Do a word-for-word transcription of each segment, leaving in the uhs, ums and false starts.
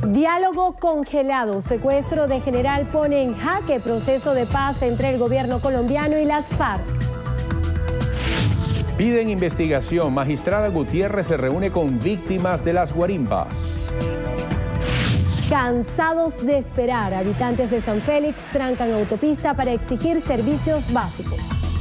Diálogo congelado. Secuestro de general pone en jaque proceso de paz entre el gobierno colombiano y las FARC. Piden investigación. Magistrada Gutiérrez se reúne con víctimas de las guarimbas. Cansados de esperar, habitantes de San Félix trancan autopista para exigir servicios básicos.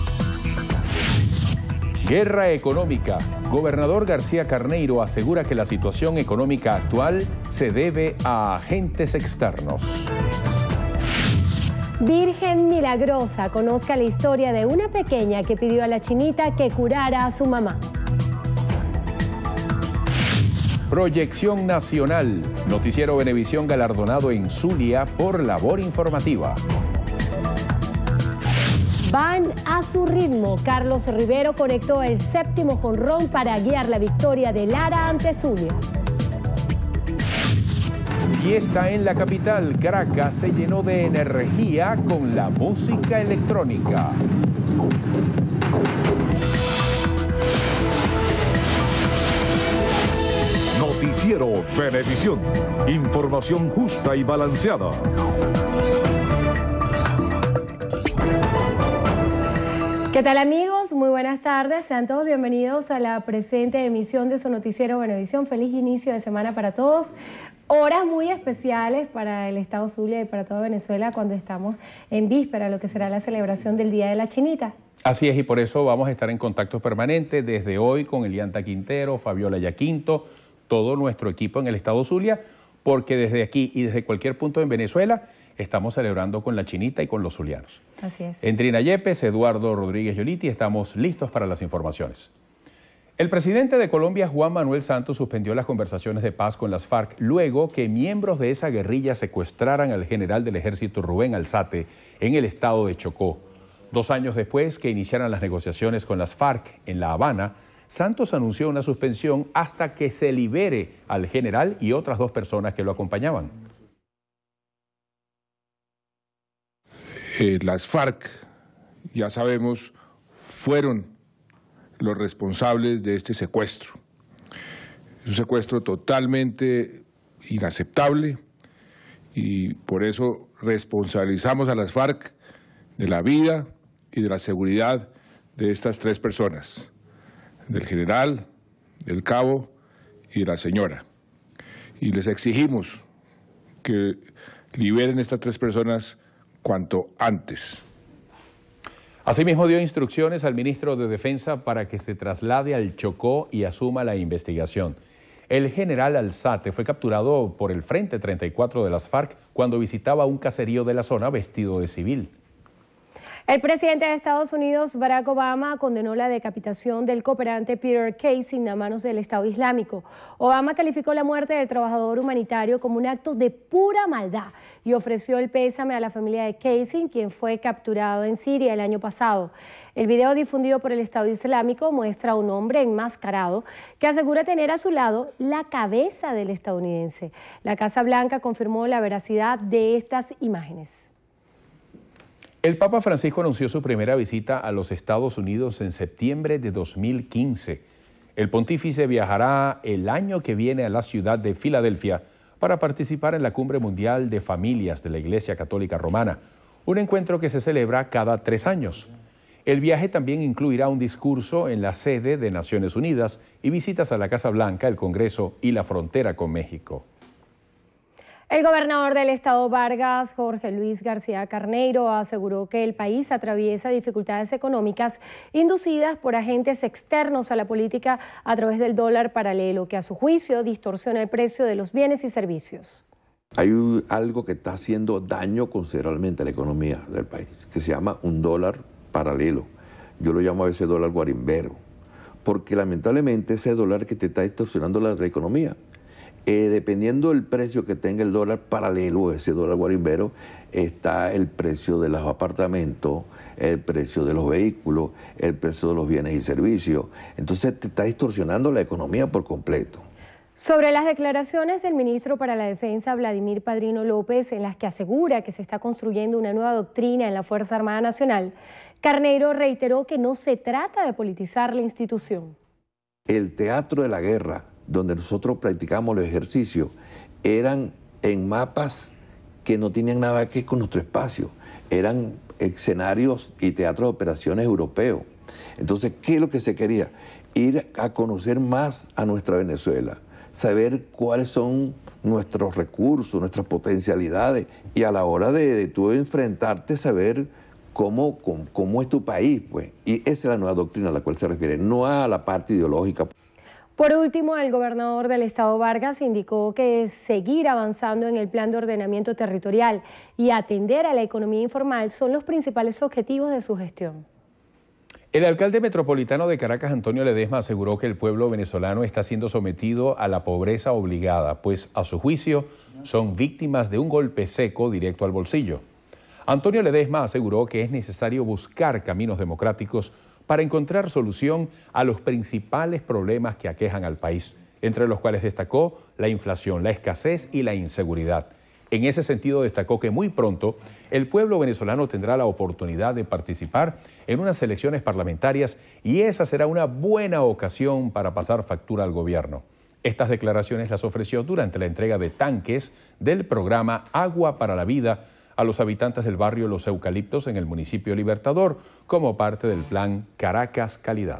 Guerra económica. Gobernador García Carneiro asegura que la situación económica actual se debe a agentes externos. Virgen Milagrosa, conozca la historia de una pequeña que pidió a la chinita que curara a su mamá. Proyección nacional. Noticiero Venevisión galardonado en Zulia por labor informativa. Van a su ritmo. Carlos Rivero conectó el séptimo jonrón para guiar la victoria de Lara ante Zulia. Fiesta en la capital. Caracas se llenó de energía con la música electrónica. Noticiero Venevisión. Información justa y balanceada. ¿Qué tal, amigos? Muy buenas tardes. Sean todos bienvenidos a la presente emisión de su noticiero Venevisión. Feliz inicio de semana para todos. Horas muy especiales para el estado Zulia y para toda Venezuela cuando estamos en víspera, lo que será la celebración del Día de la Chinita. Así es, y por eso vamos a estar en contacto permanente desde hoy con Elianta Quintero, Fabiola Yaquinto, todo nuestro equipo en el estado Zulia, porque desde aquí y desde cualquier punto en Venezuela estamos celebrando con la Chinita y con los zulianos. Así es. En Trina Yepes, Eduardo Rodríguez Yoliti, estamos listos para las informaciones. El presidente de Colombia, Juan Manuel Santos, suspendió las conversaciones de paz con las FARC luego que miembros de esa guerrilla secuestraran al general del ejército Rubén Alzate en el estado de Chocó. Dos años después que iniciaran las negociaciones con las FARC en La Habana, Santos anunció una suspensión hasta que se libere al general y otras dos personas que lo acompañaban. Eh, las FARC, ya sabemos, fueron los responsables de este secuestro. Es un secuestro totalmente inaceptable y por eso responsabilizamos a las FARC de la vida y de la seguridad de estas tres personas, del general, del cabo y de la señora. Y les exigimos que liberen a estas tres personas cuanto antes. Asimismo dio instrucciones al ministro de Defensa para que se traslade al Chocó y asuma la investigación. El general Alzate fue capturado por el Frente treinta y cuatro de las FARC cuando visitaba un caserío de la zona vestido de civil. El presidente de Estados Unidos, Barack Obama, condenó la decapitación del cooperante Peter Casey a manos del Estado Islámico. Obama calificó la muerte del trabajador humanitario como un acto de pura maldad y ofreció el pésame a la familia de Casey, quien fue capturado en Siria el año pasado. El video difundido por el Estado Islámico muestra a un hombre enmascarado que asegura tener a su lado la cabeza del estadounidense. La Casa Blanca confirmó la veracidad de estas imágenes. El Papa Francisco anunció su primera visita a los Estados Unidos en septiembre de dos mil quince. El pontífice viajará el año que viene a la ciudad de Filadelfia para participar en la Cumbre Mundial de Familias de la Iglesia Católica Romana, un encuentro que se celebra cada tres años. El viaje también incluirá un discurso en la sede de Naciones Unidas y visitas a la Casa Blanca, el Congreso y la frontera con México. El gobernador del estado Vargas, Jorge Luis García Carneiro, aseguró que el país atraviesa dificultades económicas inducidas por agentes externos a la política a través del dólar paralelo, que a su juicio distorsiona el precio de los bienes y servicios. Hay algo que está haciendo daño considerablemente a la economía del país, que se llama un dólar paralelo. Yo lo llamo a veces dólar guarimbero, porque lamentablemente ese dólar que te está distorsionando la, la economía. Eh, dependiendo del precio que tenga el dólar paralelo, ese dólar guarimbero, está el precio de los apartamentos, el precio de los vehículos, el precio de los bienes y servicios. Entonces te está distorsionando la economía por completo. Sobre las declaraciones del ministro para la Defensa, Vladimir Padrino López, en las que asegura que se está construyendo una nueva doctrina en la Fuerza Armada Nacional, Carneiro reiteró que no se trata de politizar la institución. El teatro de la guerra, donde nosotros practicamos los ejercicios, eran en mapas que no tenían nada que ver con nuestro espacio. Eran escenarios y teatros de operaciones europeos. Entonces, ¿qué es lo que se quería? Ir a conocer más a nuestra Venezuela, saber cuáles son nuestros recursos, nuestras potencialidades, y a la hora de, de tú enfrentarte, saber cómo, cómo, cómo es tu país, pues. Y esa es la nueva doctrina a la cual se refiere, no a la parte ideológica. Por último, el gobernador del estado Vargas indicó que seguir avanzando en el plan de ordenamiento territorial y atender a la economía informal son los principales objetivos de su gestión. El alcalde metropolitano de Caracas, Antonio Ledesma, aseguró que el pueblo venezolano está siendo sometido a la pobreza obligada, pues a su juicio son víctimas de un golpe seco directo al bolsillo. Antonio Ledesma aseguró que es necesario buscar caminos democráticos para encontrar solución a los principales problemas que aquejan al país, entre los cuales destacó la inflación, la escasez y la inseguridad. En ese sentido, destacó que muy pronto el pueblo venezolano tendrá la oportunidad de participar en unas elecciones parlamentarias y esa será una buena ocasión para pasar factura al gobierno. Estas declaraciones las ofreció durante la entrega de tanques del programa Agua para la Vida a los habitantes del barrio Los Eucaliptos en el municipio Libertador, como parte del plan Caracas Calidad.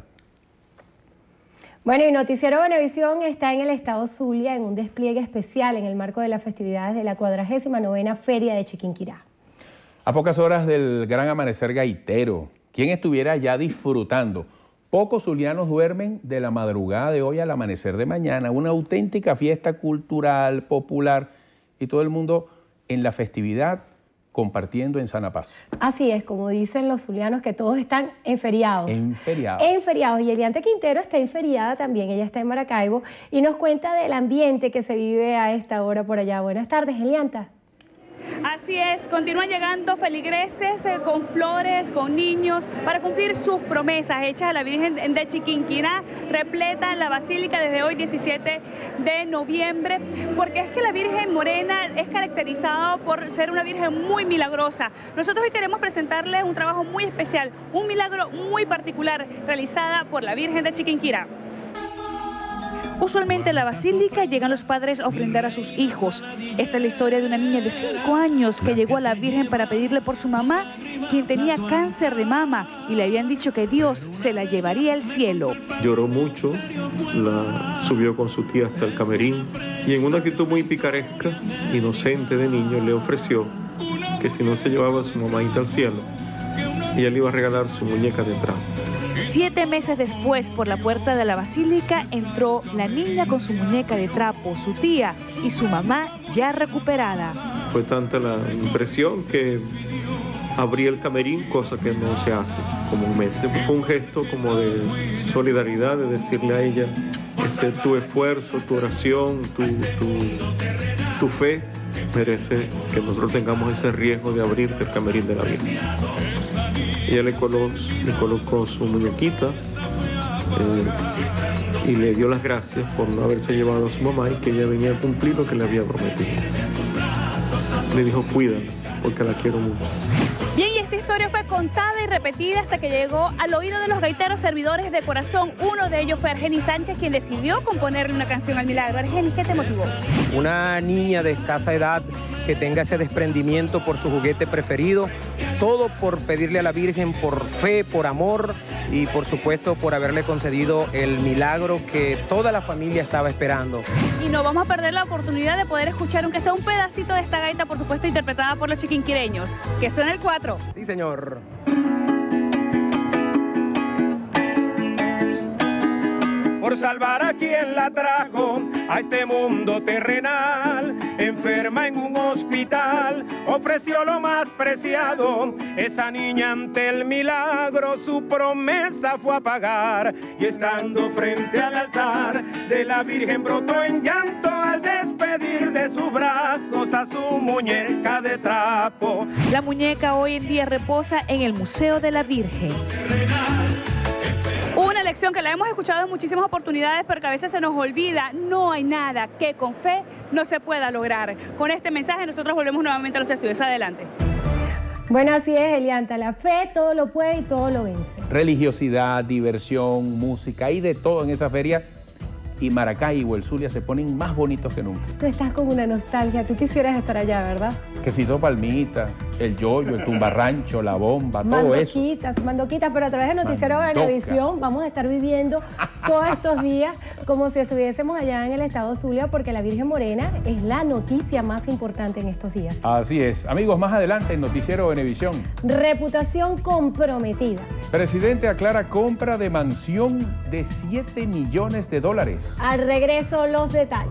Bueno, y Noticiero Venevisión está en el estado Zulia en un despliegue especial en el marco de las festividades de la cuadragésima novena Feria de Chiquinquirá. A pocas horas del gran amanecer gaitero, ¿quién estuviera ya disfrutando? Pocos zulianos duermen de la madrugada de hoy al amanecer de mañana, una auténtica fiesta cultural, popular, y todo el mundo en la festividad compartiendo en sana paz. Así es, como dicen los zulianos, que todos están en feriados. En feriados. En feriados. Y Elianta Quintero está en feriada también, ella está en Maracaibo y nos cuenta del ambiente que se vive a esta hora por allá. Buenas tardes, Elianta. Así es, continúan llegando feligreses eh, con flores, con niños, para cumplir sus promesas hechas a la Virgen de Chiquinquirá, repleta la basílica desde hoy diecisiete de noviembre, porque es que la Virgen Morena es caracterizada por ser una Virgen muy milagrosa. Nosotros hoy queremos presentarles un trabajo muy especial, un milagro muy particular realizada por la Virgen de Chiquinquirá. Usualmente a la basílica llegan los padres a ofrendar a sus hijos. Esta es la historia de una niña de cinco años que llegó a la Virgen para pedirle por su mamá, quien tenía cáncer de mama y le habían dicho que Dios se la llevaría al cielo. Lloró mucho, la subió con su tía hasta el camerín y en una actitud muy picaresca, inocente de niño, le ofreció que si no se llevaba a su mamáita al cielo, ella le iba a regalar su muñeca de trapo. Siete meses después, por la puerta de la basílica, entró la niña con su muñeca de trapo, su tía y su mamá ya recuperada. Fue tanta la impresión que abrí el camerín, cosa que no se hace comúnmente. Fue un gesto como de solidaridad, de decirle a ella, este, tu esfuerzo, tu oración, tu, tu, tu fe merece que nosotros tengamos ese riesgo de abrirte el camerín de la Virgen. Ella le colocó, le colocó su muñequita eh, y le dio las gracias por no haberse llevado a su mamá y que ella venía a cumplir lo que le había prometido. Le dijo, cuídala, porque la quiero mucho. Bien, y esta historia fue contada y repetida hasta que llegó al oído de los gaiteros servidores de corazón. Uno de ellos fue Argenis Sánchez, quien decidió componerle una canción al milagro. Argenis, ¿qué te motivó? Una niña de escasa edad que tenga ese desprendimiento por su juguete preferido, todo por pedirle a la Virgen por fe, por amor y por supuesto por haberle concedido el milagro que toda la familia estaba esperando. Y no vamos a perder la oportunidad de poder escuchar aunque sea un pedacito de esta gaita, por supuesto interpretada por los chiquinquireños, que suena el cuatro. Sí, señor. Por salvar a quien la trajo a este mundo terrenal, enferma en un hospital, ofreció lo más preciado. Esa niña ante el milagro su promesa fue a pagar, y estando frente al altar de la Virgen brotó en llanto al despedir de sus brazos a su muñeca de trapo. La muñeca hoy en día reposa en el Museo de la Virgen. Una lección que la hemos escuchado en muchísimas oportunidades, pero que a veces se nos olvida. No hay nada que con fe no se pueda lograr. Con este mensaje nosotros volvemos nuevamente a los estudios. Adelante. Bueno, así es, Elianta. La fe todo lo puede y todo lo vence. Religiosidad, diversión, música y de todo en esa feria. y Maracaibo, el Zulia, se ponen más bonitos que nunca. Tú estás con una nostalgia, tú quisieras estar allá, ¿verdad? Quesito palmita, el yoyo, el tumbarrancho, la bomba, todo eso. Mandoquitas, mandoquitas, pero a través del noticiero de Venevisión vamos a estar viviendo todos estos días como si estuviésemos allá en el estado Zulia, porque la Virgen Morena es la noticia más importante en estos días. Así es. Amigos, más adelante en Noticiero Venevisión. Reputación comprometida. Presidente aclara compra de mansión de siete millones de dólares. Al regreso, los detalles.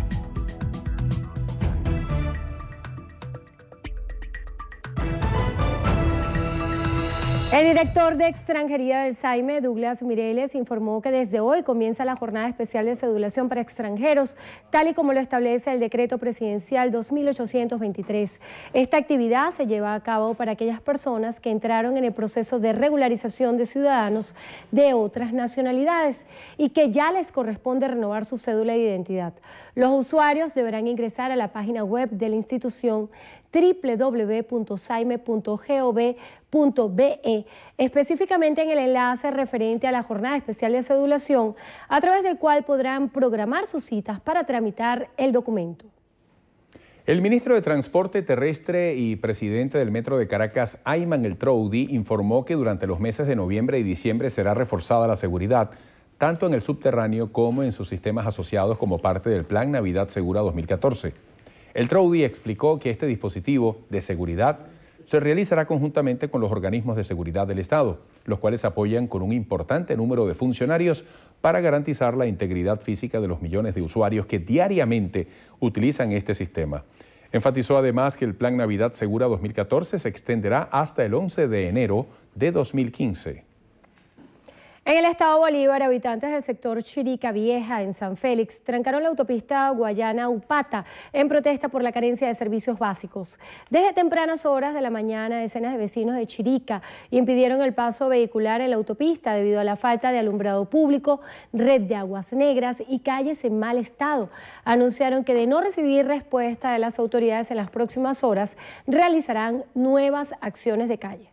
El director de Extranjería del SAIME, Douglas Mireles, informó que desde hoy comienza la jornada especial de cedulación para extranjeros, tal y como lo establece el decreto presidencial dos mil ochocientos veintitrés. Esta actividad se lleva a cabo para aquellas personas que entraron en el proceso de regularización de ciudadanos de otras nacionalidades y que ya les corresponde renovar su cédula de identidad. Los usuarios deberán ingresar a la página web de la institución doble u doble u doble u punto saime punto gov punto be, específicamente en el enlace referente a la jornada especial de cedulación, a través del cual podrán programar sus citas para tramitar el documento. El ministro de Transporte Terrestre y presidente del Metro de Caracas, Ayman El Troudi, informó que durante los meses de noviembre y diciembre será reforzada la seguridad, tanto en el subterráneo como en sus sistemas asociados como parte del Plan Navidad Segura dos mil catorce. El Troudi explicó que este dispositivo de seguridad se realizará conjuntamente con los organismos de seguridad del Estado, los cuales apoyan con un importante número de funcionarios para garantizar la integridad física de los millones de usuarios que diariamente utilizan este sistema. Enfatizó además que el Plan Navidad Segura dos mil catorce se extenderá hasta el once de enero de dos mil quince. En el estado Bolívar, habitantes del sector Chirica Vieja, en San Félix, trancaron la autopista Guayana-Upata en protesta por la carencia de servicios básicos. Desde tempranas horas de la mañana, decenas de vecinos de Chirica impidieron el paso vehicular en la autopista debido a la falta de alumbrado público, red de aguas negras y calles en mal estado. Anunciaron que de no recibir respuesta de las autoridades en las próximas horas, realizarán nuevas acciones de calle.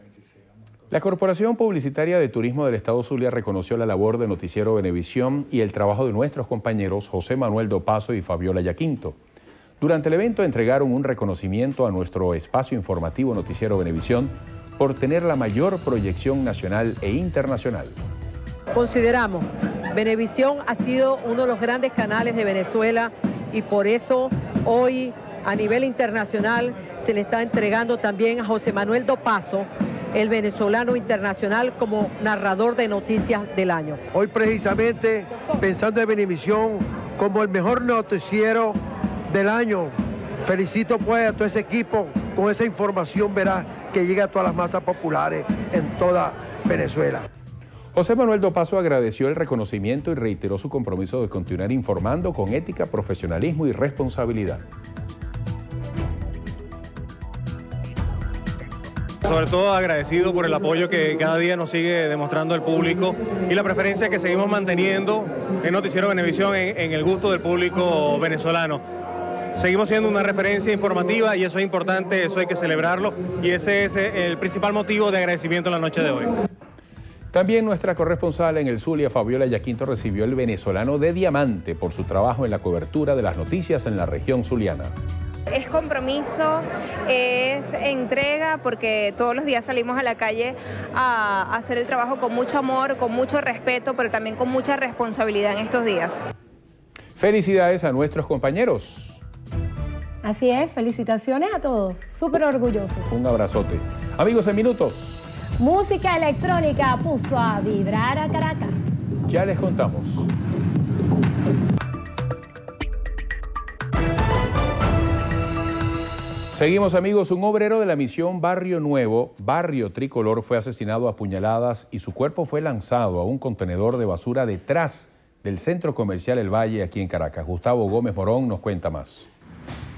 La Corporación Publicitaria de Turismo del Estado Zulia reconoció la labor de Noticiero Venevisión y el trabajo de nuestros compañeros José Manuel Dopazo y Fabiola Yaquinto. Durante el evento entregaron un reconocimiento a nuestro espacio informativo Noticiero Venevisión por tener la mayor proyección nacional e internacional. Consideramos, Venevisión ha sido uno de los grandes canales de Venezuela y por eso hoy a nivel internacional se le está entregando también a José Manuel Dopazo, el venezolano internacional, como narrador de noticias del año. Hoy precisamente pensando en Venevisión como el mejor noticiero del año, felicito pues a todo ese equipo con esa información veraz que llega a todas las masas populares en toda Venezuela. José Manuel Dopazo agradeció el reconocimiento y reiteró su compromiso de continuar informando con ética, profesionalismo y responsabilidad. Sobre todo agradecido por el apoyo que cada día nos sigue demostrando el público y la preferencia que seguimos manteniendo en Noticiero Venevisión en, en el gusto del público venezolano. Seguimos siendo una referencia informativa y eso es importante, eso hay que celebrarlo y ese es el principal motivo de agradecimiento en la noche de hoy. También nuestra corresponsal en el Zulia, Fabiola Yaquinto, recibió el venezolano de diamante por su trabajo en la cobertura de las noticias en la región zuliana. Es compromiso, es entrega, porque todos los días salimos a la calle a hacer el trabajo con mucho amor, con mucho respeto, pero también con mucha responsabilidad en estos días. Felicidades a nuestros compañeros. Así es, felicitaciones a todos, súper orgullosos. Un abrazote. Amigos, en minutos. Música electrónica puso a vibrar a Caracas. Ya les contamos. Seguimos, amigos. Un obrero de la misión Barrio Nuevo, Barrio Tricolor, fue asesinado a puñaladas y su cuerpo fue lanzado a un contenedor de basura detrás del centro comercial El Valle, aquí en Caracas. Gustavo Gómez Morón nos cuenta más.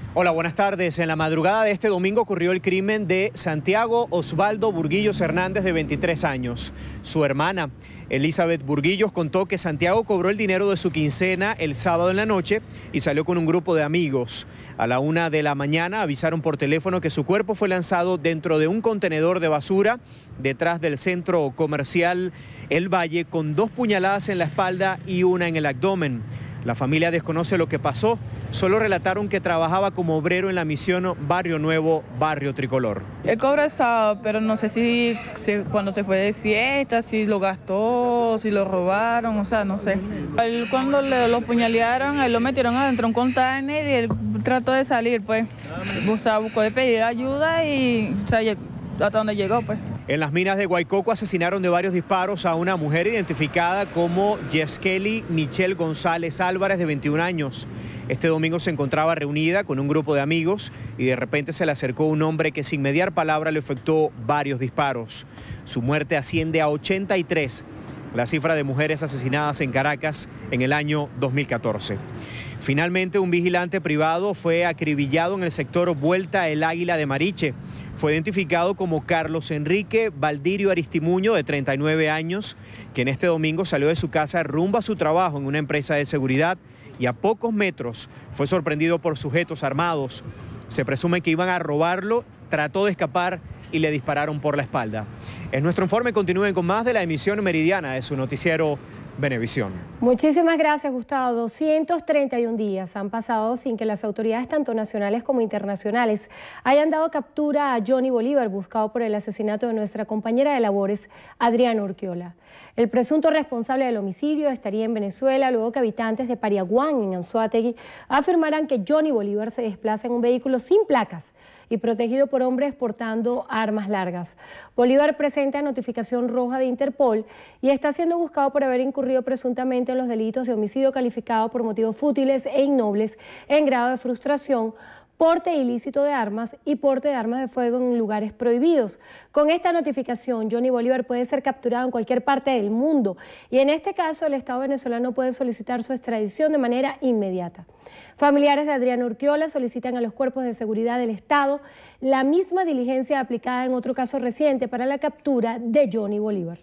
Hola, buenas tardes. En la madrugada de este domingo ocurrió el crimen de Santiago Osvaldo Burguillos Hernández, de veintitrés años. Su hermana, Elizabeth Burguillos, contó que Santiago cobró el dinero de su quincena el sábado en la noche y salió con un grupo de amigos. A la una de la mañana avisaron por teléfono que su cuerpo fue lanzado dentro de un contenedor de basura detrás del centro comercial El Valle, con dos puñaladas en la espalda y una en el abdomen. La familia desconoce lo que pasó, solo relataron que trabajaba como obrero en la misión Barrio Nuevo, Barrio Tricolor. Él cobra el sábado, pero no sé si, si cuando se fue de fiesta, si lo gastó, si lo robaron, o sea, no sé. Él, cuando le, lo puñalearon, él lo metieron adentro de un container y él trató de salir, pues. Buscó, buscó de pedir ayuda y o sea, hasta donde llegó, pues. En las minas de Guaycoco asesinaron de varios disparos a una mujer identificada como Yeskeli Michelle González Álvarez, de veintiún años. Este domingo se encontraba reunida con un grupo de amigos y de repente se le acercó un hombre que sin mediar palabra le efectuó varios disparos. Su muerte asciende a ochenta y tres, la cifra de mujeres asesinadas en Caracas en el año dos mil catorce. Finalmente, un vigilante privado fue acribillado en el sector Vuelta El Águila de Mariche. Fue identificado como Carlos Enrique Valdirio Aristimuño, de treinta y nueve años, quien este domingo salió de su casa rumbo a su trabajo en una empresa de seguridad y a pocos metros fue sorprendido por sujetos armados. Se presume que iban a robarlo, trató de escapar y le dispararon por la espalda. En nuestro informe continúen con más de la emisión meridiana de su noticiero Venevisión. Muchísimas gracias, Gustavo. doscientos treinta y un días han pasado sin que las autoridades tanto nacionales como internacionales hayan dado captura a Johnny Bolívar, buscado por el asesinato de nuestra compañera de labores, Adriana Urquiola. El presunto responsable del homicidio estaría en Venezuela, luego que habitantes de Pariaguán, en Anzoátegui, afirmaran que Johnny Bolívar se desplaza en un vehículo sin placas y protegido por hombres portando armas largas. Bolívar presenta notificación roja de Interpol y está siendo buscado por haber incurrido presuntamente en los delitos de homicidio calificado por motivos fútiles e innobles en grado de frustración, porte ilícito de armas y porte de armas de fuego en lugares prohibidos. Con esta notificación, Johnny Bolívar puede ser capturado en cualquier parte del mundo y en este caso el Estado venezolano puede solicitar su extradición de manera inmediata. Familiares de Adriana Urquiola solicitan a los cuerpos de seguridad del Estado la misma diligencia aplicada en otro caso reciente para la captura de Johnny Bolívar.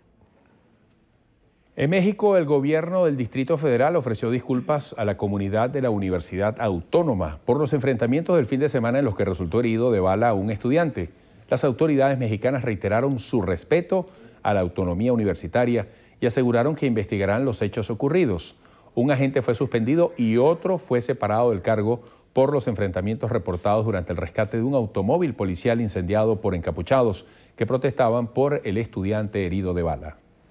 En México, el gobierno del Distrito Federal ofreció disculpas a la comunidad de la Universidad Autónoma por los enfrentamientos del fin de semana en los que resultó herido de bala un estudiante. Las autoridades mexicanas reiteraron su respeto a la autonomía universitaria y aseguraron que investigarán los hechos ocurridos. Un agente fue suspendido y otro fue separado del cargo por los enfrentamientos reportados durante el rescate de un automóvil policial incendiado por encapuchados que protestaban por el estudiante herido de bala.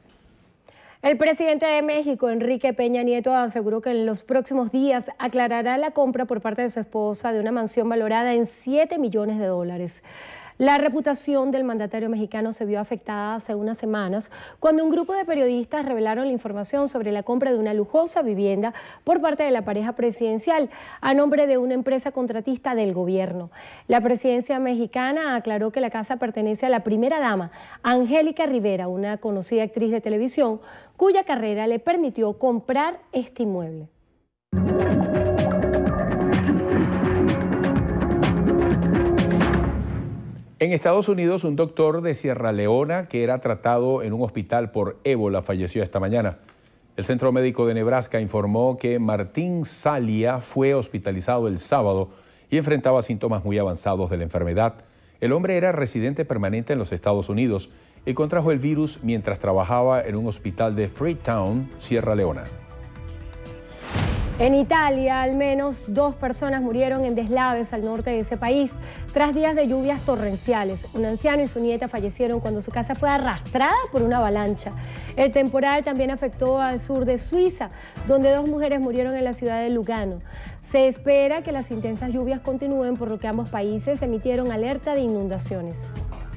El presidente de México, Enrique Peña Nieto, aseguró que en los próximos días aclarará la compra por parte de su esposa de una mansión valorada en siete millones de dólares. La reputación del mandatario mexicano se vio afectada hace unas semanas cuando un grupo de periodistas revelaron la información sobre la compra de una lujosa vivienda por parte de la pareja presidencial a nombre de una empresa contratista del gobierno. La presidencia mexicana aclaró que la casa pertenece a la primera dama, Angélica Rivera, una conocida actriz de televisión, cuya carrera le permitió comprar este inmueble. En Estados Unidos, un doctor de Sierra Leona que era tratado en un hospital por ébola falleció esta mañana. El Centro Médico de Nebraska informó que Martín Salia fue hospitalizado el sábado y enfrentaba síntomas muy avanzados de la enfermedad. El hombre era residente permanente en los Estados Unidos y contrajo el virus mientras trabajaba en un hospital de Freetown, Sierra Leona. En Italia, al menos dos personas murieron en deslaves al norte de ese país tras días de lluvias torrenciales. Un anciano y su nieta fallecieron cuando su casa fue arrastrada por una avalancha. El temporal también afectó al sur de Suiza, donde dos mujeres murieron en la ciudad de Lugano. Se espera que las intensas lluvias continúen, por lo que ambos países emitieron alerta de inundaciones.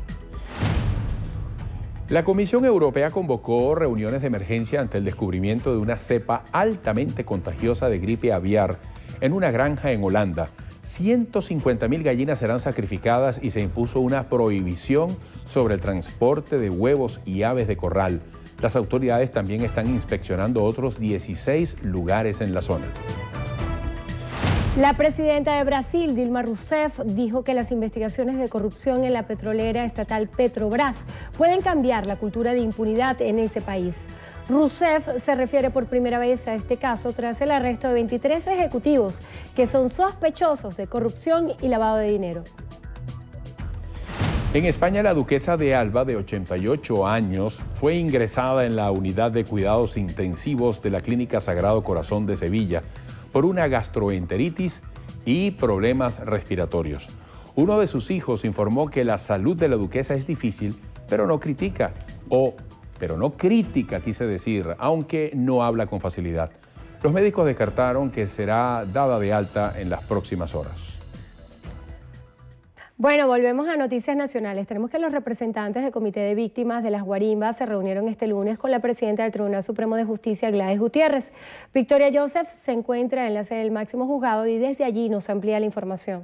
La Comisión Europea convocó reuniones de emergencia ante el descubrimiento de una cepa altamente contagiosa de gripe aviar en una granja en Holanda. ciento cincuenta mil gallinas serán sacrificadas y se impuso una prohibición sobre el transporte de huevos y aves de corral. Las autoridades también están inspeccionando otros dieciséis lugares en la zona. La presidenta de Brasil, Dilma Rousseff, dijo que las investigaciones de corrupción en la petrolera estatal Petrobras pueden cambiar la cultura de impunidad en ese país. Rousseff se refiere por primera vez a este caso tras el arresto de veintitrés ejecutivos que son sospechosos de corrupción y lavado de dinero. En España, la duquesa de Alba, de ochenta y ocho años, fue ingresada en la unidad de cuidados intensivos de la Clínica Sagrado Corazón de Sevilla por una gastroenteritis y problemas respiratorios. Uno de sus hijos informó que la salud de la duquesa es difícil, pero no critica, o pero no crítica, quise decir, aunque no habla con facilidad. Los médicos descartaron que será dada de alta en las próximas horas. Bueno, volvemos a noticias nacionales. Tenemos que los representantes del Comité de Víctimas de las Guarimbas se reunieron este lunes con la presidenta del Tribunal Supremo de Justicia, Gladys Gutiérrez. Victoria Joseph se encuentra en la sede del máximo juzgado y desde allí nos amplía la información.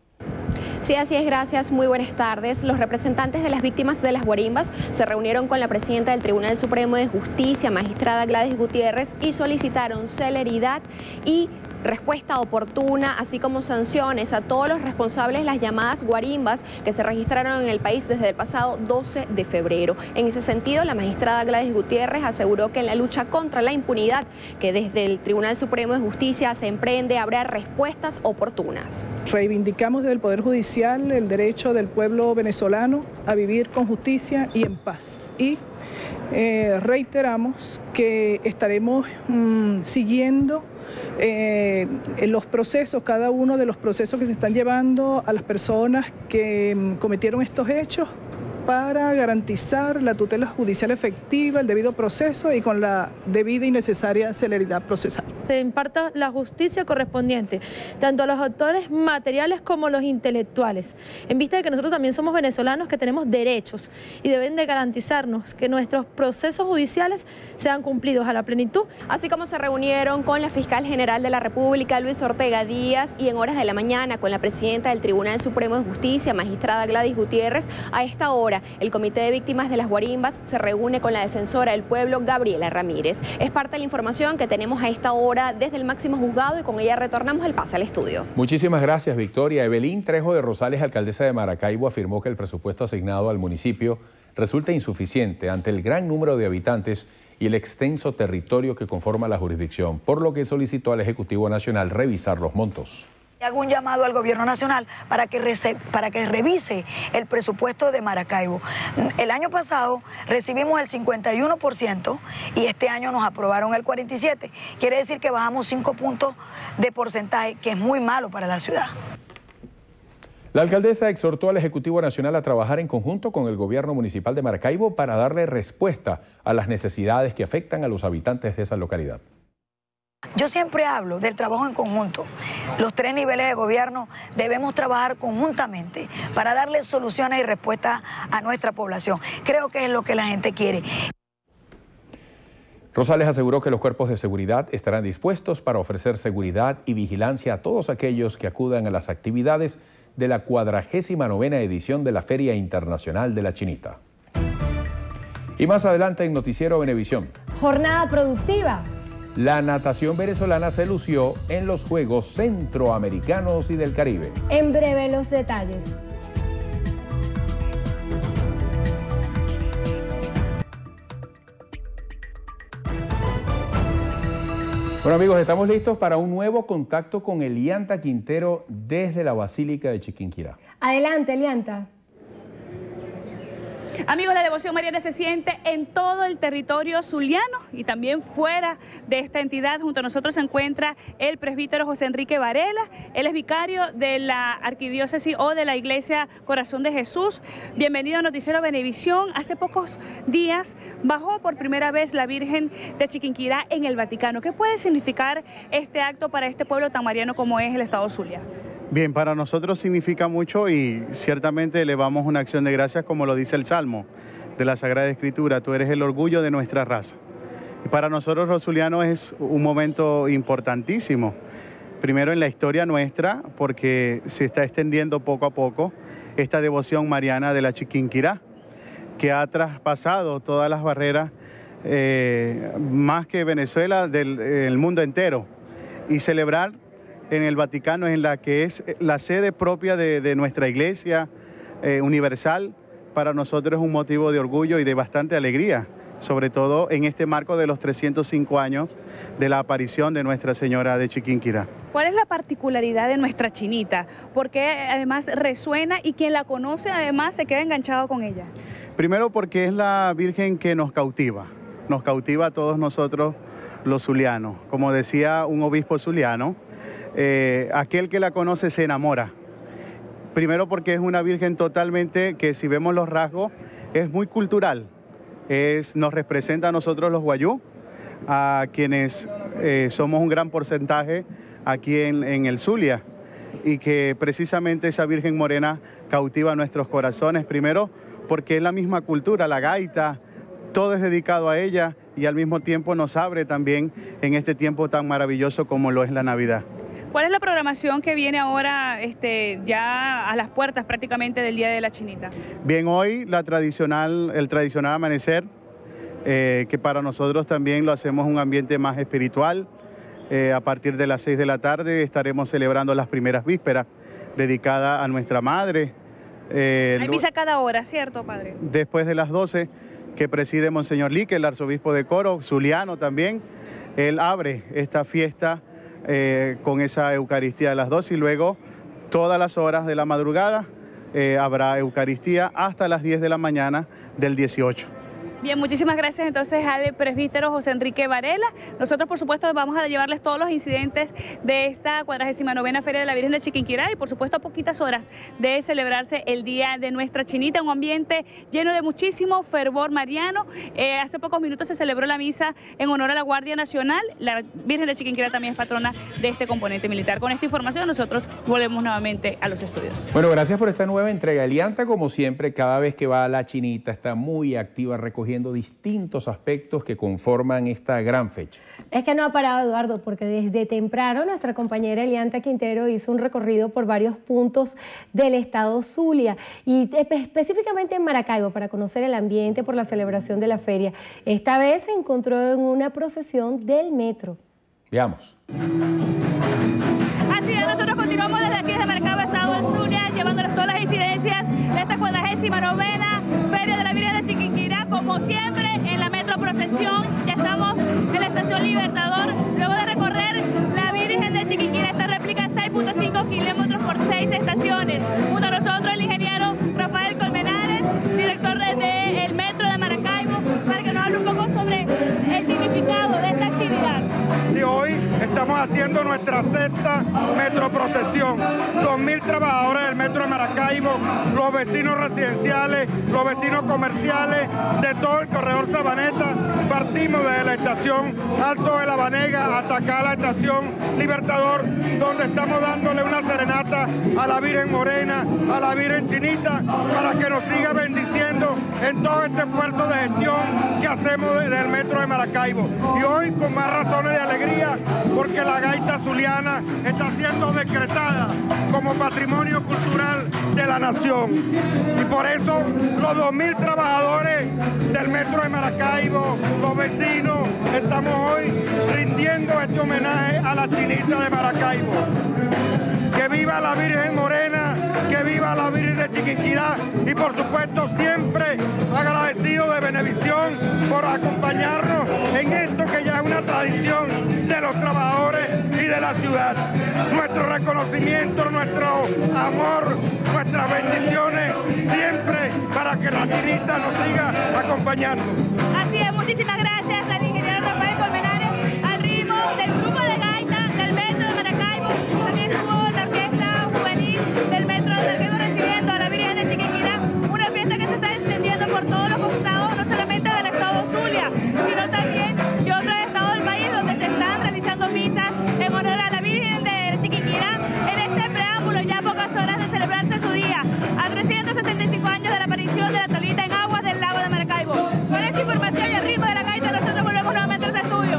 Sí, así es, gracias. Muy buenas tardes. Los representantes de las víctimas de las guarimbas se reunieron con la presidenta del Tribunal Supremo de Justicia, magistrada Gladys Gutiérrez, y solicitaron celeridad y respuesta oportuna, así como sanciones a todos los responsables de las llamadas guarimbas que se registraron en el país desde el pasado doce de febrero. En ese sentido, la magistrada Gladys Gutiérrez aseguró que en la lucha contra la impunidad que desde el Tribunal Supremo de Justicia se emprende habrá respuestas oportunas. Reivindicamos desde el Poder Judicial el derecho del pueblo venezolano a vivir con justicia y en paz. Y eh, reiteramos que estaremos mmm, siguiendo Eh, en los procesos, cada uno de los procesos que se están llevando a las personas que mm, cometieron estos hechos para garantizar la tutela judicial efectiva, el debido proceso y con la debida y necesaria celeridad procesal. Se imparta la justicia correspondiente, tanto a los autores materiales como a los intelectuales, en vista de que nosotros también somos venezolanos que tenemos derechos y deben de garantizarnos que nuestros procesos judiciales sean cumplidos a la plenitud. Así como se reunieron con la fiscal general de la República, Luis Ortega Díaz, y en horas de la mañana con la presidenta del Tribunal Supremo de Justicia, magistrada Gladys Gutiérrez, a esta hora el Comité de Víctimas de las Guarimbas se reúne con la defensora del pueblo, Gabriela Ramírez. Es parte de la información que tenemos a esta hora desde el máximo juzgado y con ella retornamos el pase al estudio. Muchísimas gracias, Victoria. Evelyn Trejo de Rosales, alcaldesa de Maracaibo, afirmó que el presupuesto asignado al municipio resulta insuficiente ante el gran número de habitantes y el extenso territorio que conforma la jurisdicción, por lo que solicitó al Ejecutivo Nacional revisar los montos. Hago un llamado al gobierno nacional para que, para que revise el presupuesto de Maracaibo. El año pasado recibimos el cincuenta y uno por ciento y este año nos aprobaron el cuarenta y siete por ciento. Quiere decir que bajamos cinco puntos de porcentaje, que es muy malo para la ciudad. La alcaldesa exhortó al Ejecutivo Nacional a trabajar en conjunto con el gobierno municipal de Maracaibo para darle respuesta a las necesidades que afectan a los habitantes de esa localidad. Yo siempre hablo del trabajo en conjunto. Los tres niveles de gobierno debemos trabajar conjuntamente para darle soluciones y respuestas a nuestra población. Creo que es lo que la gente quiere. Rosales aseguró que los cuerpos de seguridad estarán dispuestos para ofrecer seguridad y vigilancia a todos aquellos que acudan a las actividades de la cuadragésima novena edición de la Feria Internacional de la Chinita. Y más adelante en Noticiero Venevisión. Jornada productiva. La natación venezolana se lució en los Juegos Centroamericanos y del Caribe. En breve los detalles. Bueno, amigos, estamos listos para un nuevo contacto con Elianta Quintero desde la Basílica de Chiquinquirá. Adelante, Elianta. Amigos, la devoción mariana se siente en todo el territorio zuliano y también fuera de esta entidad. Junto a nosotros se encuentra el presbítero José Enrique Varela. Él es vicario de la arquidiócesis o de la Iglesia Corazón de Jesús. Bienvenido a Noticiero Venevisión. Hace pocos días bajó por primera vez la Virgen de Chiquinquirá en el Vaticano. ¿Qué puede significar este acto para este pueblo tan mariano como es el Estado Zulia? Bien, para nosotros significa mucho y ciertamente elevamos una acción de gracias, como lo dice el Salmo de la Sagrada Escritura: tú eres el orgullo de nuestra raza. Y para nosotros los zulianos es un momento importantísimo, primero en la historia nuestra, porque se está extendiendo poco a poco esta devoción mariana de la Chiquinquirá, que ha traspasado todas las barreras, eh, más que Venezuela, del el mundo entero, y celebrar en el Vaticano, en la que es la sede propia de, de nuestra Iglesia eh, Universal, para nosotros es un motivo de orgullo y de bastante alegría, sobre todo en este marco de los trescientos cinco años de la aparición de Nuestra Señora de Chiquinquirá. ¿Cuál es la particularidad de nuestra chinita? Porque además resuena y quien la conoce además se queda enganchado con ella. Primero porque es la Virgen que nos cautiva, nos cautiva a todos nosotros los zulianos. Como decía un obispo zuliano, eh, aquel que la conoce se enamora. Primero porque es una Virgen totalmente que, si vemos los rasgos, es muy cultural. Es, nos representa a nosotros los guayú, a quienes eh, somos un gran porcentaje aquí en, en el Zulia, y que precisamente esa Virgen Morena cautiva nuestros corazones, primero porque es la misma cultura, la gaita, todo es dedicado a ella, y al mismo tiempo nos abre también en este tiempo tan maravilloso como lo es la Navidad. ¿Cuál es la programación que viene ahora este, ya a las puertas prácticamente del Día de la Chinita? Bien, hoy la tradicional, el tradicional amanecer, eh, que para nosotros también lo hacemos un ambiente más espiritual. Eh, a partir de las seis de la tarde estaremos celebrando las primeras vísperas dedicadas a nuestra Madre. Eh, Hay misa cada hora, ¿cierto, padre? Después de las doce, que preside Monseñor Lique, el arzobispo de Coro, zuliano también, él abre esta fiesta eh, con esa Eucaristía de las doce, y luego todas las horas de la madrugada eh, habrá Eucaristía hasta las diez de la mañana del dieciocho. Bien, muchísimas gracias entonces al presbítero José Enrique Varela. Nosotros, por supuesto, vamos a llevarles todos los incidentes de esta cuadragésima novena Feria de la Virgen de Chiquinquirá, y por supuesto a poquitas horas de celebrarse el Día de Nuestra Chinita, un ambiente lleno de muchísimo fervor mariano. Eh, hace pocos minutos se celebró la misa en honor a la Guardia Nacional. La Virgen de Chiquinquirá también es patrona de este componente militar. Con esta información nosotros volvemos nuevamente a los estudios. Bueno, gracias por esta nueva entrega. Elianta, como siempre, cada vez que va a la Chinita está muy activa recogiendo distintos aspectos que conforman esta gran fecha. Es que no ha parado, Eduardo, porque desde temprano nuestra compañera Elianta Quintero hizo un recorrido por varios puntos del estado Zulia, y específicamente en Maracaibo, para conocer el ambiente por la celebración de la feria. Esta vez se encontró en una procesión del metro. Veamos. Así es, nosotros continuamos desde aquí, desde Maracaibo, estado del Zulia, llevándoles todas las incidencias de esta cuadragésima novena Feria de la Virgen de Chiquinquirá, como siempre en la metro procesión. Ya estamos en la estación Libertador, luego de recorrer la Virgen de Chiquinquirá, esta réplica seis punto cinco kilómetros por seis estaciones. Junto a nosotros el ingeniero Rafael Colmenares, director del metro de Maracaibo, para que nos hable un poco sobre el significado de esta actividad. Sí, hoy estamos haciendo nuestra sexta metro procesión. Dos mil trabajadores del metro de Maracaibo, los vecinos residenciales, los vecinos comerciales de todo el corredor Sabaneta. Partimos desde la estación Alto de la Banega hasta acá la estación Libertador, donde estamos dándole una serenata a la Virgen Morena, a la Virgen Chinita, para que nos siga bendiciendo en todo este esfuerzo de gestión que hacemos desde el metro de Maracaibo. Y hoy con más razones de alegría, porque la gaita zuliana está siendo decretada como patrimonio cultural de la nación. Y por eso los dos mil trabajadores del metro de Maracaibo, los vecinos, estamos hoy rindiendo este homenaje a la Chinita de Maracaibo. Que viva la Virgen Morena, que viva la Virgen de Chiquinquirá, y por supuesto siempre agradecido de Venevisión por acompañarnos en esto que ya es una tradición de los trabajadores y de la ciudad. Nuestro reconocimiento, nuestro amor, nuestras bendiciones siempre para que la Chinita nos siga acompañando. Así es, muchísimas gracias al ingeniero Rafael Colmenares, al ritmo del grupo de gaita del metro de Maracaibo. También estuvo la orquesta juvenil del metro de Maracaibo recibiendo a la Virgen de Chiquinquirá, una fiesta que se está extendiendo por todos los costados, no solamente del estado Zulia, sino también de otros estados del país, donde se están realizando misas en honor a la Virgen de Chiquinquirá en este preámbulo, ya a pocas horas de celebrarse su día, a trescientos sesenta y cinco años de la aparición de la Tolita en aguas del lago de Maracaibo. Con esta información y el ritmo de la gaita, nosotros volvemos nuevamente a los estudios.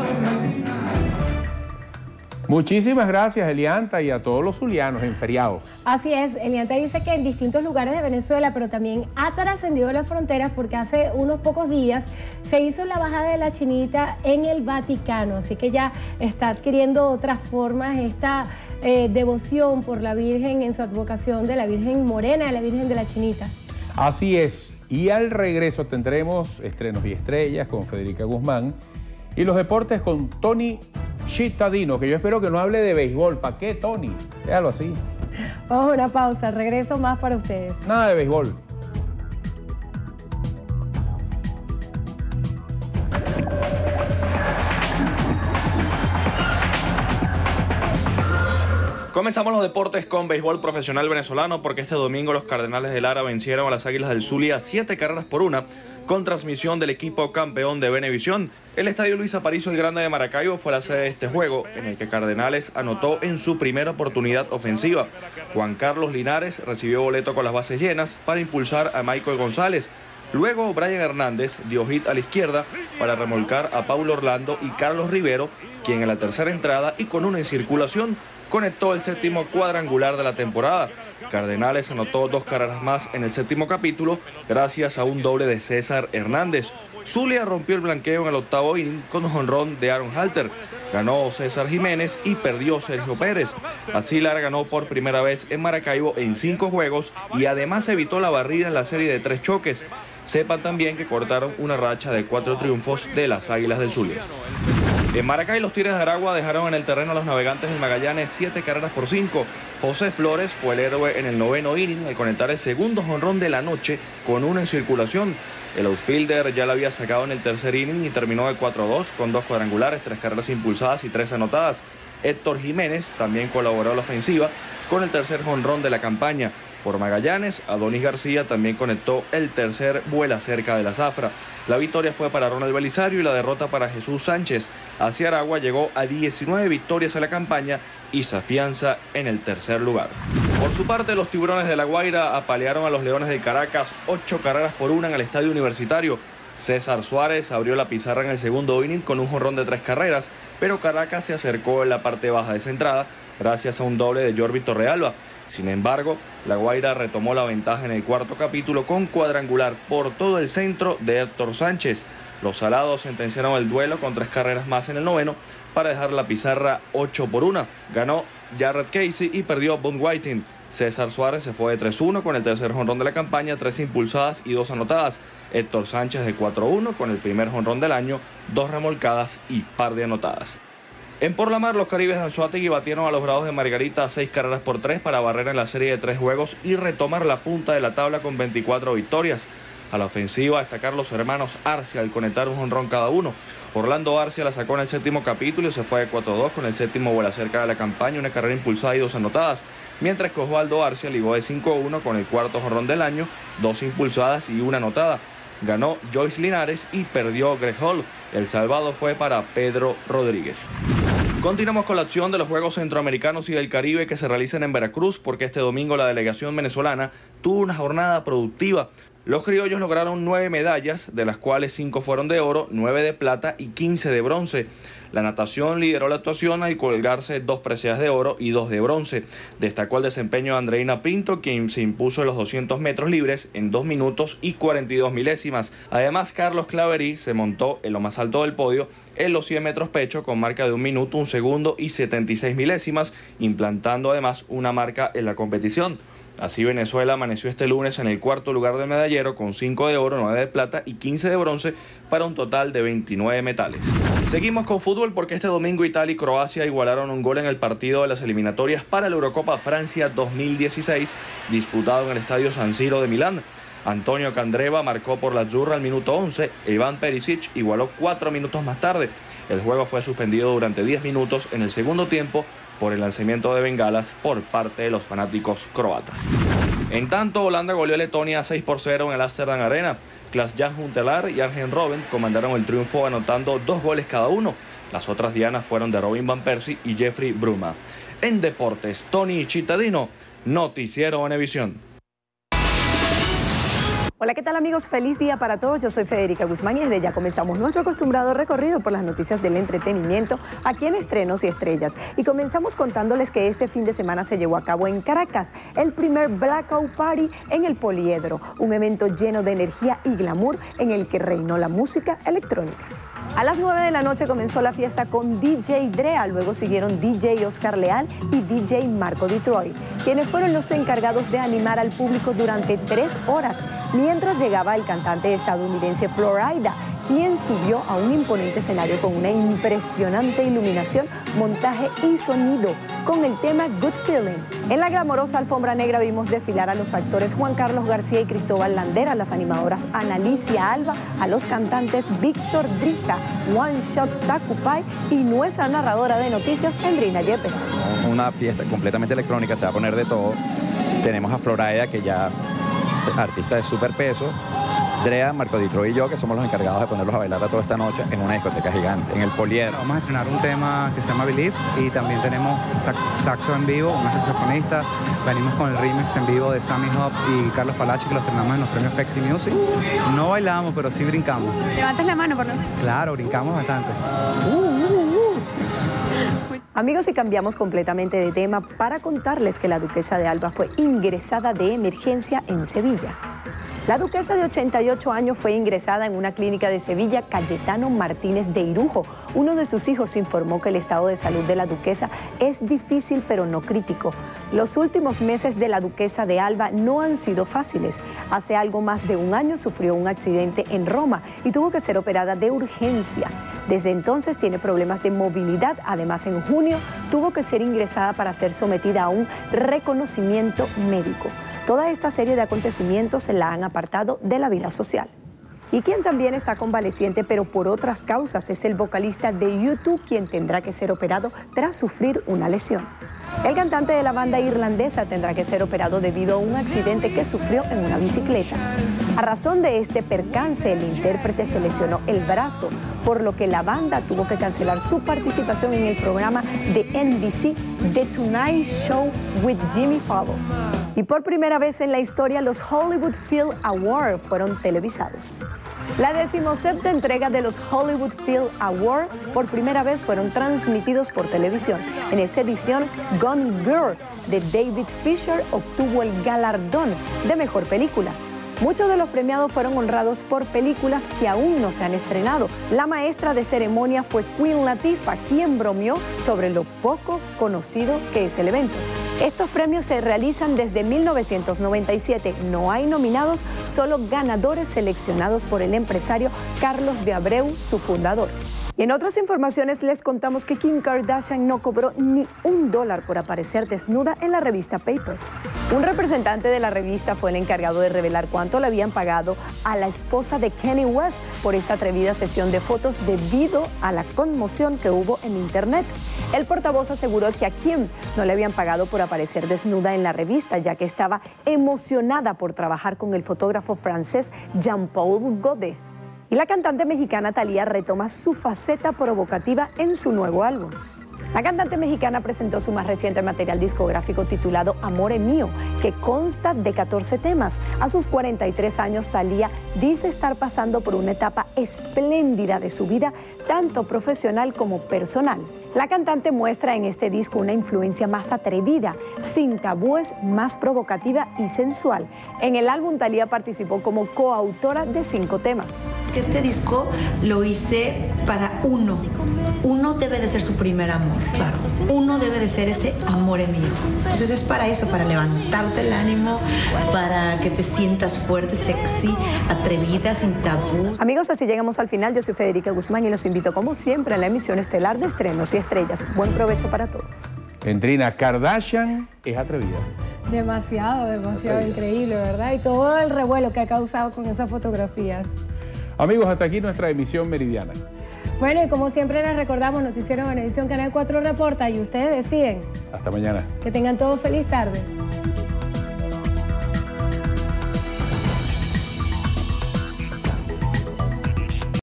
Muchísimas gracias, Elianta, y a todos los zulianos en feriados. Así es, Elianta dice que en distintos lugares de Venezuela, pero también ha trascendido las fronteras, porque hace unos pocos días se hizo la bajada de la Chinita en el Vaticano, así que ya está adquiriendo otras formas esta eh, devoción por la Virgen en su advocación de la Virgen Morena, de la Virgen de la Chinita. Así es, y al regreso tendremos estrenos y estrellas con Federica Guzmán y los deportes con Tony Cittadino, que yo espero que no hable de béisbol. ¿Para qué, Tony? Déjalo así. Vamos a una pausa, regreso más para ustedes. Nada de béisbol. Comenzamos los deportes con béisbol profesional venezolano porque este domingo los Cardenales de Lara vencieron a las Águilas del Zulia siete carreras por una con transmisión del equipo campeón de Venevisión. El estadio Luis Aparicio el Grande de Maracaibo fue la sede de este juego en el que Cardenales anotó en su primera oportunidad ofensiva. Juan Carlos Linares recibió boleto con las bases llenas para impulsar a Michael González. Luego Brian Hernández dio hit a la izquierda para remolcar a Paulo Orlando y Carlos Rivero, quien en la tercera entrada y con una en circulación conectó el séptimo cuadrangular de la temporada. Cardenales anotó dos carreras más en el séptimo capítulo gracias a un doble de César Hernández. Zulia rompió el blanqueo en el octavo inning con un jonrón de Aaron Halter. Ganó César Jiménez y perdió Sergio Pérez. Así Lara ganó por primera vez en Maracaibo en cinco juegos y además evitó la barrida en la serie de tres choques. Sepan también que cortaron una racha de cuatro triunfos de las Águilas del Zulia. En Maracay, los Tigres de Aragua dejaron en el terreno a los Navegantes del Magallanes siete carreras por cinco. José Flores fue el héroe en el noveno inning al conectar el segundo jonrón de la noche con uno en circulación. El outfielder ya lo había sacado en el tercer inning y terminó de cuatro a dos con dos cuadrangulares, tres carreras impulsadas y tres anotadas. Héctor Jiménez también colaboró a la ofensiva con el tercer jonrón de la campaña. Por Magallanes, Adonis García también conectó el tercer vuela cerca de la zafra. La victoria fue para Ronald Belisario y la derrota para Jesús Sánchez. Hacia Aragua llegó a diecinueve victorias a la campaña y se afianza en el tercer lugar. Por su parte, los Tiburones de La Guaira apalearon a los Leones de Caracas ocho carreras por una en el Estadio Universitario. César Suárez abrió la pizarra en el segundo inning con un jonrón de tres carreras, pero Caracas se acercó en la parte baja de esa entrada gracias a un doble de Jorvi Torrealba. Sin embargo, La Guaira retomó la ventaja en el cuarto capítulo con cuadrangular por todo el centro de Héctor Sánchez. Los Salados sentenciaron el duelo con tres carreras más en el noveno para dejar la pizarra ocho por una. Ganó Jarrett Casey y perdió Boone Whiting. César Suárez se fue de tres uno con el tercer jonrón de la campaña, tres impulsadas y dos anotadas. Héctor Sánchez de cuatro uno con el primer jonrón del año, dos remolcadas y par de anotadas. En Por la Mar, los Caribes de Anzoátegui batieron a los Bravos de Margarita a seis carreras por tres para barrer en la serie de tres juegos y retomar la punta de la tabla con veinticuatro victorias. A la ofensiva destacar los hermanos Arcia al conectar un jonrón cada uno. Orlando Arcia la sacó en el séptimo capítulo y se fue de cuatro a dos con el séptimo vuela cerca de la campaña, una carrera impulsada y dos anotadas. Mientras que Osvaldo Arcia ligó de cinco a uno con el cuarto jonrón del año, dos impulsadas y una anotada. Ganó Joyce Linares y perdió Greg Hall. El salvado fue para Pedro Rodríguez. Continuamos con la acción de los Juegos Centroamericanos y del Caribe que se realizan en Veracruz porque este domingo la delegación venezolana tuvo una jornada productiva. Los criollos lograron nueve medallas, de las cuales cinco fueron de oro, nueve de plata y quince de bronce. La natación lideró la actuación al colgarse dos preseas de oro y dos de bronce. Destacó el desempeño de Andreina Pinto, quien se impuso en los doscientos metros libres en dos minutos y cuarenta y dos milésimas. Además, Carlos Claverí se montó en lo más alto del podio en los cien metros pecho con marca de un minuto, un segundo y setenta y seis milésimas, implantando además una marca en la competición. Así Venezuela amaneció este lunes en el cuarto lugar del medallero con cinco de oro, nueve de plata y quince de bronce para un total de veintinueve metales. Seguimos con fútbol porque este domingo Italia y Croacia igualaron un gol en el partido de las eliminatorias para la Eurocopa Francia dos mil dieciséis disputado en el Estadio San Siro de Milán. Antonio Candreva marcó por la Azzurra al minuto once e Iván Perisic igualó cuatro minutos más tarde. El juego fue suspendido durante diez minutos en el segundo tiempo por el lanzamiento de bengalas por parte de los fanáticos croatas. En tanto, Holanda goleó a Letonia seis por cero en el Amsterdam Arena. Klaas-Jan Huntelaar y Arjen Robben comandaron el triunfo anotando dos goles cada uno. Las otras dianas fueron de Robin Van Persie y Jeffrey Bruma. En deportes, Tony Cittadino, Noticiero Venevisión. Hola, ¿qué tal amigos? Feliz día para todos. Yo soy Federica Guzmán y desde ya comenzamos nuestro acostumbrado recorrido por las noticias del entretenimiento aquí en Estrenos y Estrellas. Y comenzamos contándoles que este fin de semana se llevó a cabo en Caracas el primer Blackout Party en el Poliedro, un evento lleno de energía y glamour en el que reinó la música electrónica. A las nueve de la noche comenzó la fiesta con D J Drea, luego siguieron D J Oscar Leal y D J Marco Detroit, quienes fueron los encargados de animar al público durante tres horas, mientras llegaba el cantante estadounidense Florida, quien subió a un imponente escenario con una impresionante iluminación, montaje y sonido, con el tema Good Feeling. En la glamorosa alfombra negra vimos desfilar a los actores Juan Carlos García y Cristóbal Landera, a las animadoras Analicia Alba, a los cantantes Víctor Drija, One Shot Tacupay y nuestra narradora de noticias, Endrina Yepes. Una fiesta completamente electrónica, se va a poner de todo. Tenemos a Florida, que ya es artista de súper peso. Drea, Marco Detroit y yo, que somos los encargados de ponerlos a bailar a toda esta noche en una discoteca gigante, en el Poliedro. Vamos a estrenar un tema que se llama Believe y también tenemos saxo, saxo en vivo, una saxofonista. Venimos con el remix en vivo de Sammy Hop y Carlos Palachi, que los estrenamos en los premios Pepsi Music. No bailamos, pero sí brincamos. Levantes la mano, por favor. Claro, brincamos bastante. Uh, uh, uh. Amigos, y cambiamos completamente de tema para contarles que la duquesa de Alba fue ingresada de emergencia en Sevilla. La duquesa de ochenta y ocho años fue ingresada en una clínica de Sevilla, Cayetano Martínez de Irujo. Uno de sus hijos informó que el estado de salud de la duquesa es difícil pero no crítico. Los últimos meses de la duquesa de Alba no han sido fáciles. Hace algo más de un año sufrió un accidente en Roma y tuvo que ser operada de urgencia. Desde entonces tiene problemas de movilidad. Además, en junio tuvo que ser ingresada para ser sometida a un reconocimiento médico. Toda esta serie de acontecimientos se la han apartado de la vida social. Y quien también está convaleciente, pero por otras causas, es el vocalista de YouTube, quien tendrá que ser operado tras sufrir una lesión. El cantante de la banda irlandesa tendrá que ser operado debido a un accidente que sufrió en una bicicleta. A razón de este percance, el intérprete se lesionó el brazo, por lo que la banda tuvo que cancelar su participación en el programa de N B C The Tonight Show with Jimmy Fallon. Y por primera vez en la historia, los Hollywood Film Awards fueron televisados. La decimoséptima entrega de los Hollywood Film Awards por primera vez fueron transmitidos por televisión. En esta edición, Gone Girl de David Fincher obtuvo el galardón de mejor película. Muchos de los premiados fueron honrados por películas que aún no se han estrenado. La maestra de ceremonia fue Queen Latifah, quien bromeó sobre lo poco conocido que es el evento. Estos premios se realizan desde mil novecientos noventa y siete. No hay nominados, solo ganadores seleccionados por el empresario Carlos de Abreu, su fundador. Y en otras informaciones les contamos que Kim Kardashian no cobró ni un dólar por aparecer desnuda en la revista Paper. Un representante de la revista fue el encargado de revelar cuánto le habían pagado a la esposa de Kanye West por esta atrevida sesión de fotos debido a la conmoción que hubo en internet. El portavoz aseguró que a Kim no le habían pagado por aparecer desnuda en la revista, ya que estaba emocionada por trabajar con el fotógrafo francés Jean-Paul Godet. Y la cantante mexicana Thalía retoma su faceta provocativa en su nuevo álbum. La cantante mexicana presentó su más reciente material discográfico titulado Amore Mío, que consta de catorce temas. A sus cuarenta y tres años, Thalía dice estar pasando por una etapa espléndida de su vida, tanto profesional como personal. La cantante muestra en este disco una influencia más atrevida, sin tabúes, más provocativa y sensual. En el álbum, Thalía participó como coautora de cinco temas. Este disco lo hice para uno. Uno debe de ser su primer amor, claro. Uno debe de ser ese amor mío. Entonces es para eso, para levantarte el ánimo, para que te sientas fuerte, sexy, atrevida, sin tabús. Amigos, así llegamos al final. Yo soy Federica Guzmán y los invito como siempre a la emisión estelar de Estrenos y Estrellas. Buen provecho para todos. Endrina, Kardashian es atrevida. Demasiado, demasiado increíble, ¿verdad? Y todo el revuelo que ha causado con esas fotografías. Amigos, hasta aquí nuestra emisión meridiana. Bueno, y como siempre les recordamos, Noticiero Venevisión Canal cuatro reporta y ustedes deciden. Hasta mañana. Que tengan todos feliz tarde.